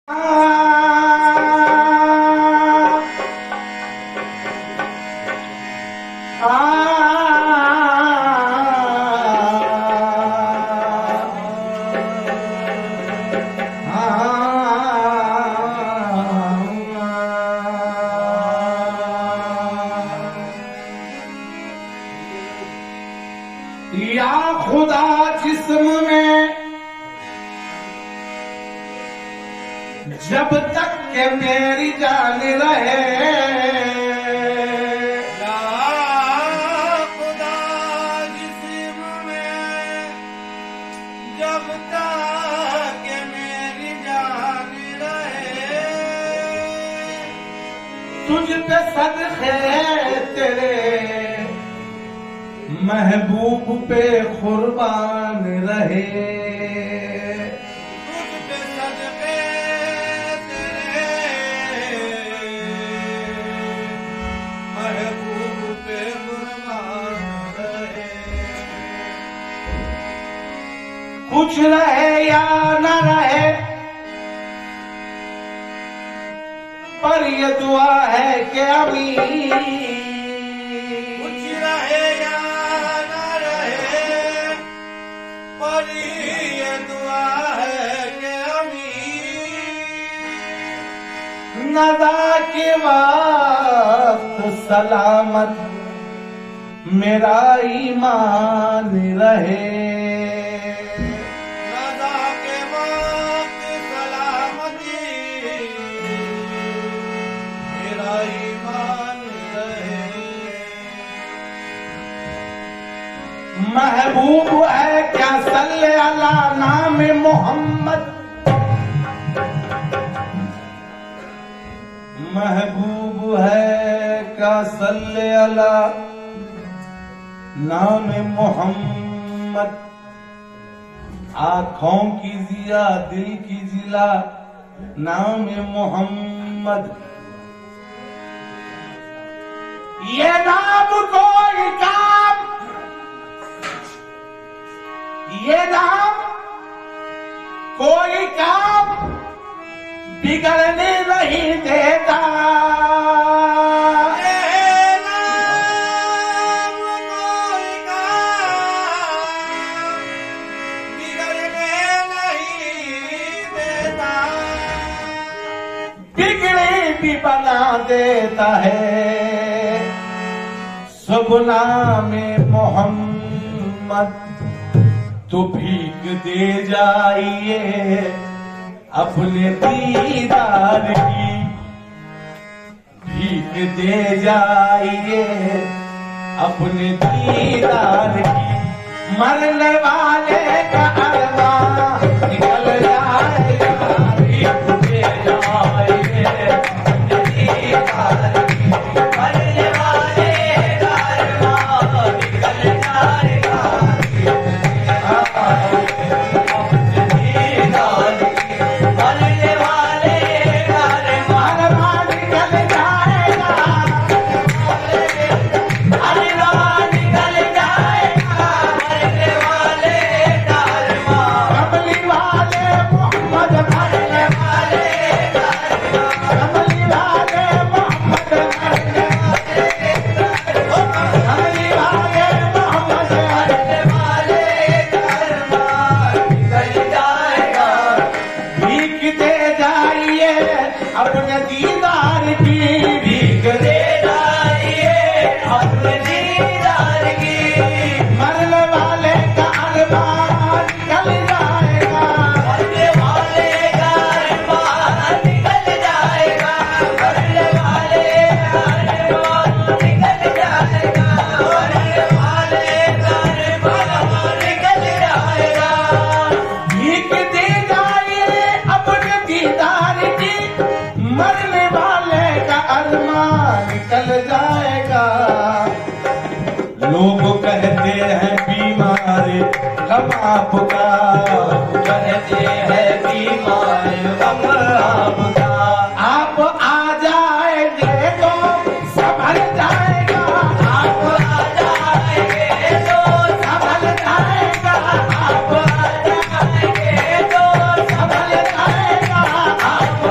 या खुदा जिस्म में जब तक के मेरी जान रहे, या खुदा जिस्म में जब तक के मेरी जान रहे, तुझ पे सदके तेरे महबूब पे कुर्बान रहे। तुझ पे सदके तेरे महबूब पे कुर्बान रहे। कुछ रहे या न रहे, पर ये दुआ है कि अमीन कुछ रहे या न रहे, पर ये दुआ है कि अमीन नदा के वक्त सलामत मेरा ईमान रहे। नदा के वक्त सलामती मेरा ईमान रहे। महबूब है क्या सल्ले अला नाम मोहम्मद, महबूब है क्या सल्ले अला नाम मोहम्मद। आँखों की जिया दिल की जिला नाम मोहम्मद। ये नाम कोई काम, ये नाम कोई काम बिगड़ने नहीं देता। ये नाम कोई काम बिगड़ने नहीं देता, बिगड़े भी बना देता है। सुगुना में मोहम्मद तो भीख दे जाइए अपने दीदार की, भीख दे जाइए अपने दीदार की। मरने वाले का अरमान निकल जाएगा, भीख दे जाइए अपने दीदार की। मरने वाले का अरमान निकल जाएगा, अपने दीदार की, भीख दे जाइए अपने दीदार की। मरने वाले का अरमान निकल जाएगा, मरने वाले का अरमान निकल जाएगा, मरने वाले का अरमान निकल जाएगा, मरने वाले का अरमान निकल जाएगा। भीख दे जाइए अपने दीदार की, मरने वाले का अरमान निकल जाएगा। लोग कहते हैं बीमार कब आपका, कहते हैं बीमार कब आपका। आप आ जाएंगे तो संभल जाएगा, आप आ जाएंगे तो संभल जाएगा, आप आ जाएंगे तो संभल जाएगा, आप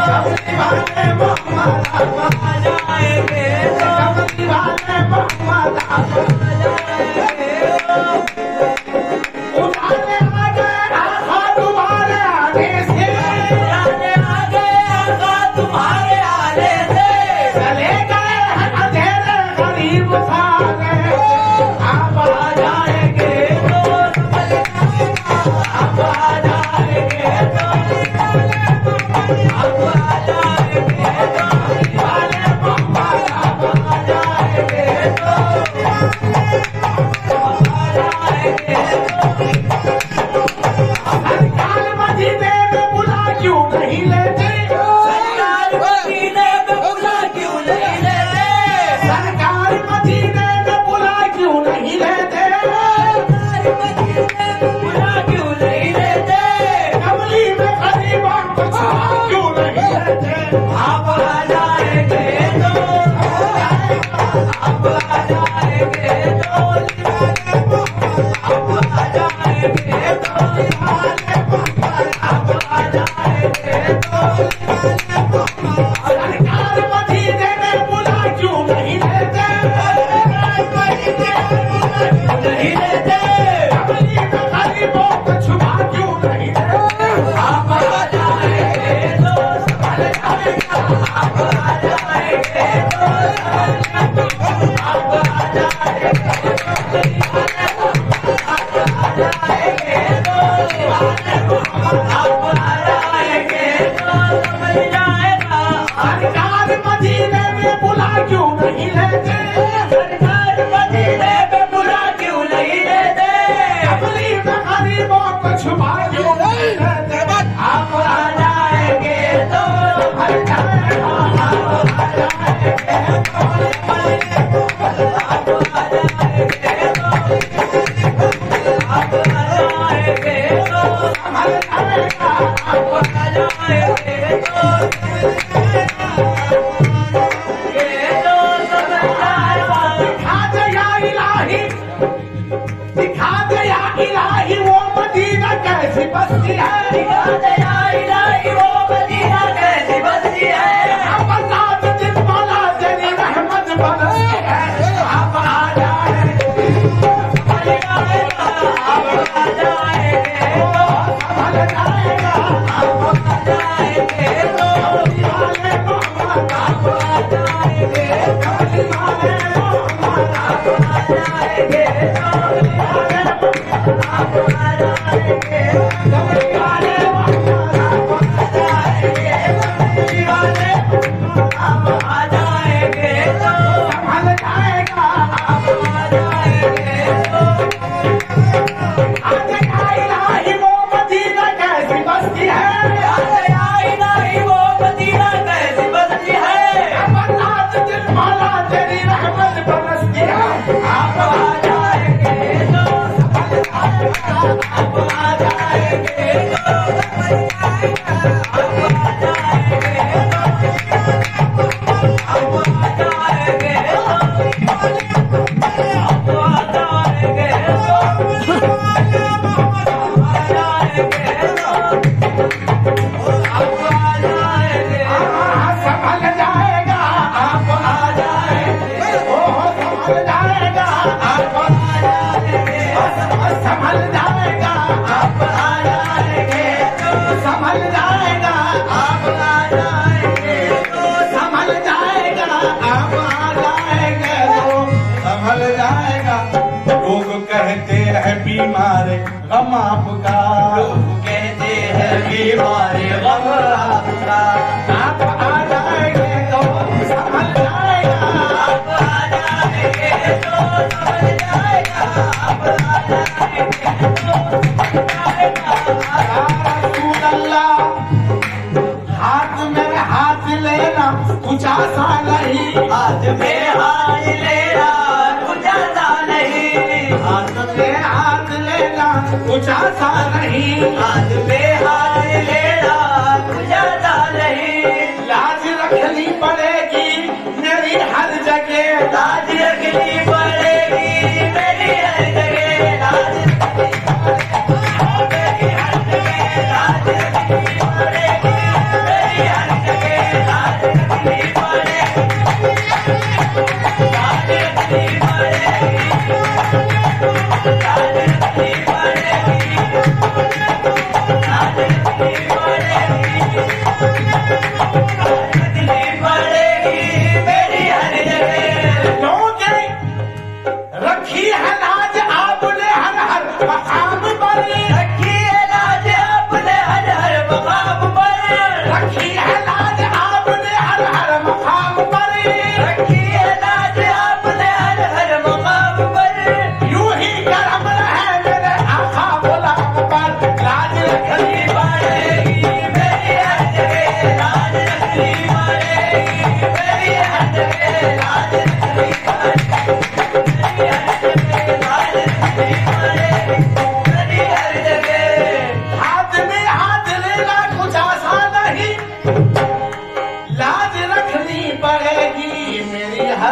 कमली वाले मोहम्मद आप आ जाएंगे तो कमली वाले मोहम्मद आप आ जाएंगे उठाने आ गए आका तुम्हारे आगे से उठाने आ गए आका तुम्हारे आगे से चले गए हैं अंधेरे गरीब सारे आप आ जाएंगे तो आप आ जाएंगे तो आप आ जाएंगे तो वाले मोहम्मद आप आ जाएंगे तो सरकार मदीने में बुला क्यों नहीं लेते सरकार मदीने में बुला क्यों नहीं लेते सरकार मदीने में बुला क्यों नहीं लेते सरकार मदीने में बुला क्यों नहीं लेते कमली में गरीबों को छुपा क्यों नहीं लेते आप आ जाएंगे तो आप आ जाएंगे तो आप आ जाएंगे तो आप आ जाएंगे तो सरकार मदीने में बुला क्यों नहीं लेते नहीं लेते कमली में गरीबों को छुपा क्यों नहीं लेते आप आ जाएंगे तो संभल जाएगा आप आ जाएंगे तो आप आ जाएंगे सरकार मदीने में बुला क्यों नहीं लेते सरकार मदीने में बुला क्यों नहीं लेते कमली में गरीबों को छुपा क्यों नहीं लेते आप आ जाएंगे तो हर जाएगा आप आ जाएंगे तो आप आ जाएंगे तो आप आ जाएंगे तो संभल जाएगा आप आ जाएंगे तो दिखा दे या इलाही वो मदीना कैसी बस्ती है दिखा दे या इलाही वो मदीना कैसी बस्ती है अमरनाथ जिस मौला तेरी रहमत बरसती है आप आ जाएंगे संभल जाएगा आप आ जाएंगे तो संभल जाएगा आप आ जाएंगे तो वाले मोहम्मद आप आ जाएंगे कमली वाले मोहम्मद आप आ जाएंगे आप आ जाएंगे कमली वाले मोहम्मद आप आ जाएंगे कमली वाले आप आ जाएंगे तो संभल जाएगा आप आ जाएंगे तो आज या इलाही वो मदीना कैसी बस्ती है आज या इलाही वो मदीना कैसी बस्ती है अमरनाथ जिस मौला तेरी रहमत बरसती है आप आ जाएंगे तो संभल जाएगा आप आ जाएंगे तो संभल जाएगा आप आ जाएंगे तो आप आ जाएंगे तो आप आ जाएंगे तो संभल जाएगा आप आ जाएंगे संभल जाएगा आप आ जाएंगे संभल जाएगा आप आ जाएंगे संभल जाएगा आप आ जाएंगे संभल जाएगा आप आ जाएंगे संभल जाएगा। लोग कहते हैं बीमार गम आपका, लोग कहते हैं बीमार गम आपका आप आ जाएंगे तो संभल जाएगा आप आ जाएंगे तो संभल जाएगा आप आ जाएंगे तो संभल जाएगा रसूल अल्लाह हाथ में हाथ लेना कुछ आसान नहीं, हाथ में हाथ लेना कुछ आसान नहीं, हाथ में हाथ लेना कुछ आसान नहीं, हाथ में हाथ लेना कुछ आसान नहीं, लाज रखनी पड़ेगी मेरी हर जगह, लाज रखनी पड़ेगी मेरी हर जगह, लाज रखनी पड़ेगी मेरी हर जगह, लाज रखनी पड़ेगी मेरी हर जगह।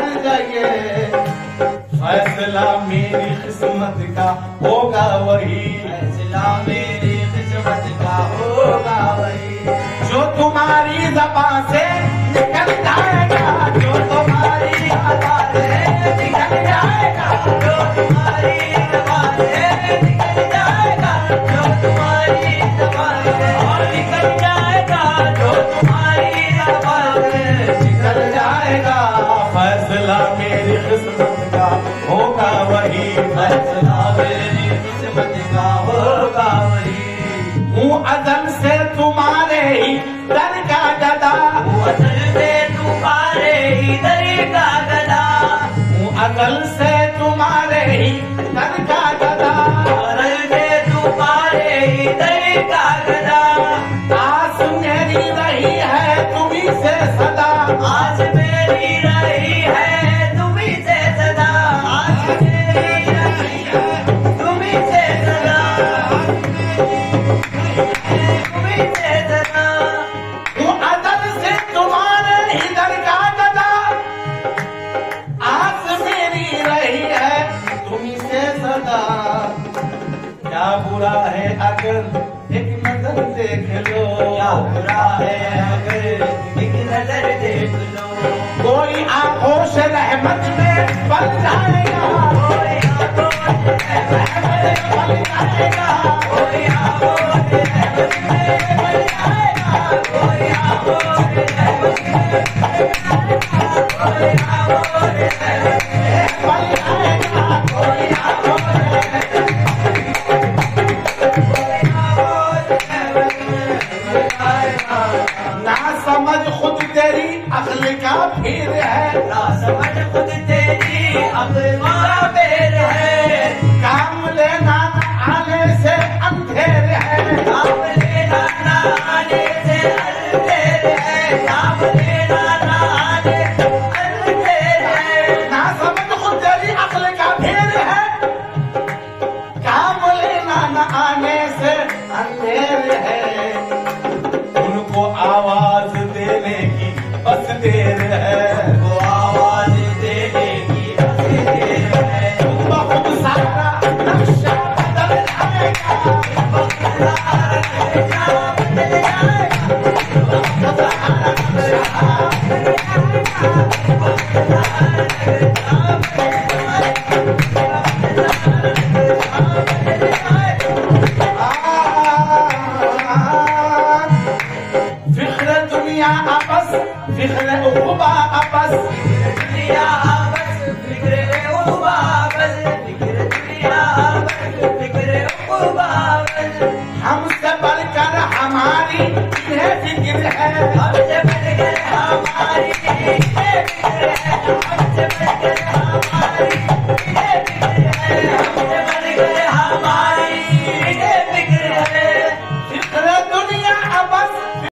कर जाइए, फैसला मेरी किस्मत का होगा वही, फैसला मेरी किस्मत का होगा वही, जो तुम्हारी ज़बान से निकल जाएगा, जो तुम्हारी आवाज़ से निकल जाएगा, जो तुम्हारी आवाज़ से निकल जाएगा, जो तुम्हारी ज़बान से निकल जाएगा, जो तुम्हारी आवाज़ से निकल जाएगा, फैसला मेरी किस्मत का होगा वही, फैसला मेरी किस्मत का होगा वही, हूँ अज़ल से तुम्हारे ही दर का गदा, हूँ अज़ल से तुम्हारे ही दर का गदा, हूँ अज़ल से तुम्हारे ही दर का गदा, अज़ल से तुम्हारे ही दर का गदा, आस मेरी रही है तुम्हीं से सदा, आज मेरी रही है तुम्हीं से सदा, आज मेरी रही है तुम्हीं से सदा, तुम्हीं से सदा, हूँ अज़ल से तुम्हारे ही दर का गदा, आस मेरी रही है तुम्हीं से सदा, क्या बुरा है अगर एक नजर देख लो, क्या बुरा है अगर एक नजर देख लो, कोई आगोश रहमत में बन जाएगा, कोई आगोश रहमत में बन जाएगा, कोई आगोश रहमत में बन जाएगा, कोई आगोश रहमत में बन जाएगा, कोई आगोश रहमत में बन जाएगा, कोई आगोश रहमत में ना समझ खुद तेरी अक्ल का फिर है, ना समझ खुद तेरी अक्ल का फेर है, काम लेना न आने से अंधेर है, काम लेना ना आने से अंधेर है, काम लेना ना आने से अंधेर है, ना समझ खुद तेरी अक्ल का फिर है, काम लेना न आने से अंधेर है, उनको आवाज देने की बस देर है, वो आवाज देने की बस देर है, बहुत सारा नक्शा बदल जाएगा, बहुत सारा नक्शा बदल जाएगा, बहुत सारा नक्शा बदल जाएगा, बहुत सारा नक्शा बदल जाएगा, फिक्र दुनिया आपस, फिक्र उक़बा आपस,